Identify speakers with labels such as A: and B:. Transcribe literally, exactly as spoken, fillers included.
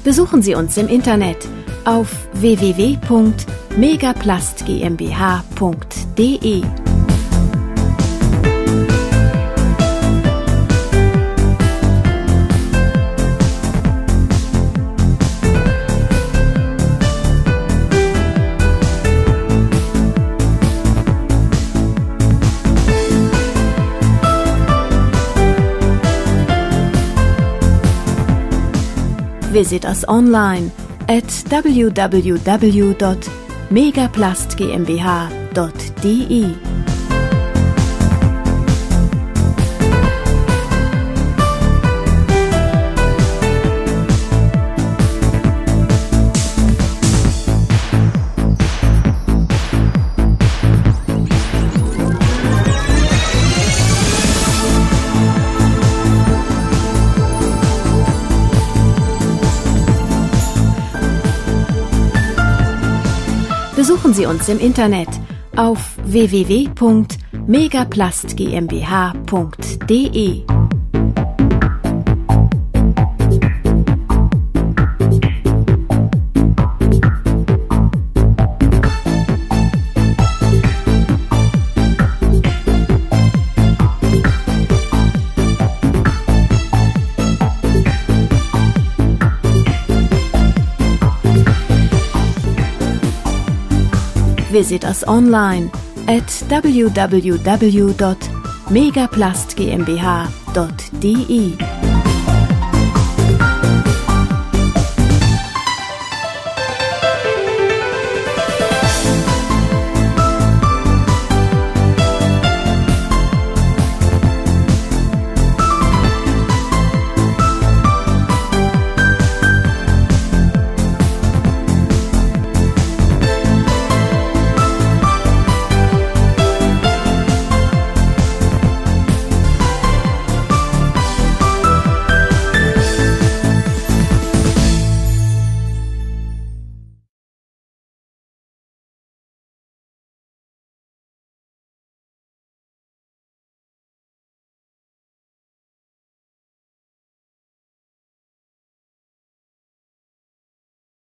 A: Besuchen Sie uns im Internet auf w w w punkt megaplast-gmbh punkt de. Visit us online at w w w dot megaplast-gmbh dot de. Besuchen Sie uns im Internet auf w w w punkt megaplast-gmbh punkt de. Visit us online at w w w dot megaplast-gmbh dot de.